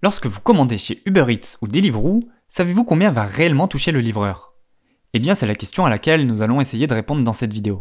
Lorsque vous commandez chez Uber Eats ou Deliveroo, savez-vous combien va réellement toucher le livreur? Eh bien, c'est la question à laquelle nous allons essayer de répondre dans cette vidéo.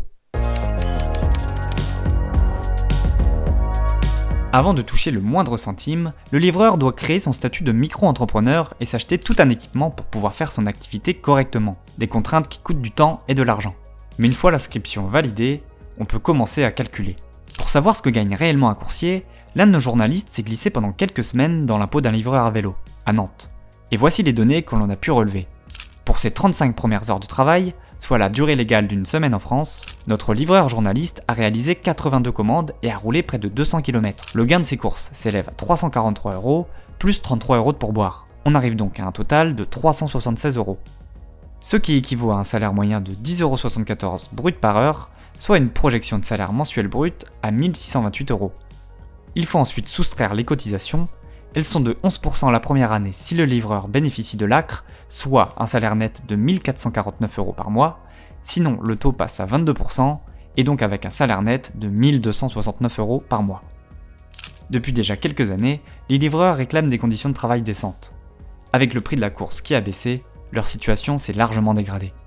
Avant de toucher le moindre centime, le livreur doit créer son statut de micro-entrepreneur et s'acheter tout un équipement pour pouvoir faire son activité correctement. Des contraintes qui coûtent du temps et de l'argent. Mais une fois l'inscription validée, on peut commencer à calculer. Pour savoir ce que gagne réellement un coursier, l'un de nos journalistes s'est glissé pendant quelques semaines dans la peau d'un livreur à vélo, à Nantes. Et voici les données que l'on a pu relever. Pour ses 35 premières heures de travail, soit la durée légale d'une semaine en France, notre livreur journaliste a réalisé 82 commandes et a roulé près de 200 km. Le gain de ses courses s'élève à 343 € plus 33 € de pourboire. On arrive donc à un total de 376 €. Ce qui équivaut à un salaire moyen de 10,74 € brut par heure, soit une projection de salaire mensuel brut à 1628 €. Il faut ensuite soustraire les cotisations. Elles sont de 11% la première année si le livreur bénéficie de l'ACRE, soit un salaire net de 1449 € par mois, sinon le taux passe à 22%, et donc avec un salaire net de 1269 € par mois. Depuis déjà quelques années, les livreurs réclament des conditions de travail décentes. Avec le prix de la course qui a baissé, leur situation s'est largement dégradée.